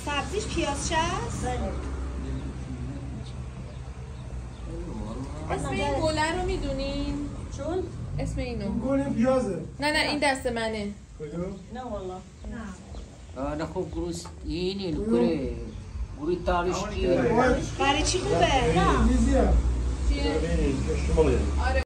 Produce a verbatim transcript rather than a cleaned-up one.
سبزیش پیازچه است؟ اسم این گله رو میدونین؟ چون؟ اسم اینو گل پیازه. نه نه این دست منه. نه والله. نه. نه خوب گروس اینی نکره. گروی تاریش کیه؟ برای چی خوبه؟ میزیه. چیه؟ شمالیه. آره